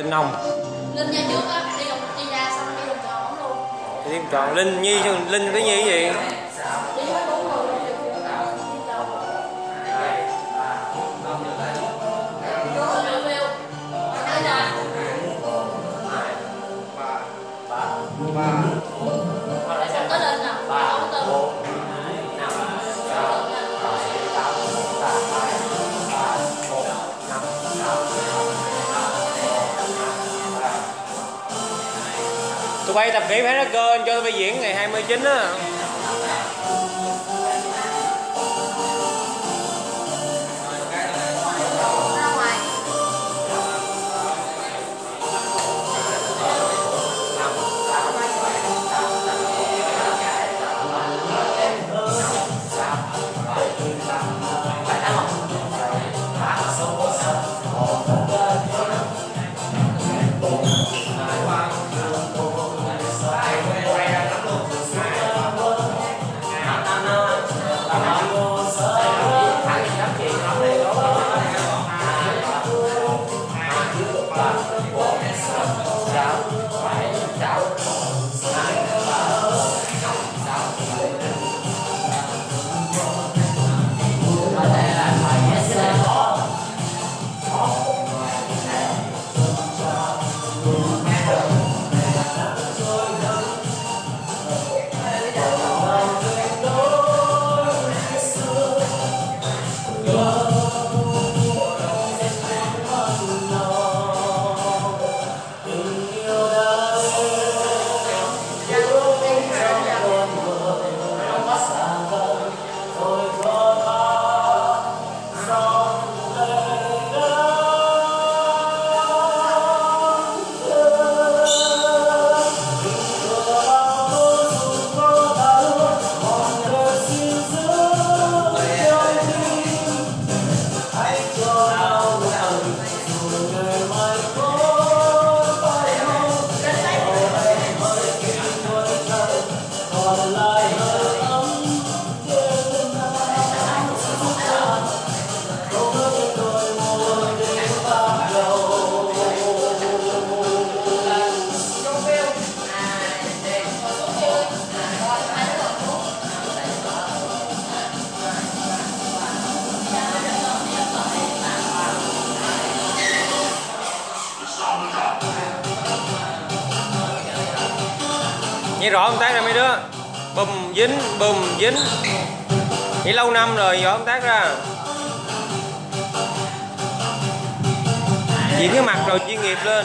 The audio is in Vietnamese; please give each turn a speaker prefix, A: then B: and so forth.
A: Tinh Nông.
B: Linh nha trước á, đi ra xong đi vòng tròn luôn.
A: Đi vòng tròn. Linh cái gì vậy?
B: Đi với 4 người.
A: Tụi bay tập kỹ phải nó cơ cho tụi bay diễn ngày 29 á. Nghe rõ công tác ra mấy đứa. Bùm dính. Nghĩ lâu năm rồi rõ công tác ra. Diễn cái mặt rồi chuyên nghiệp lên.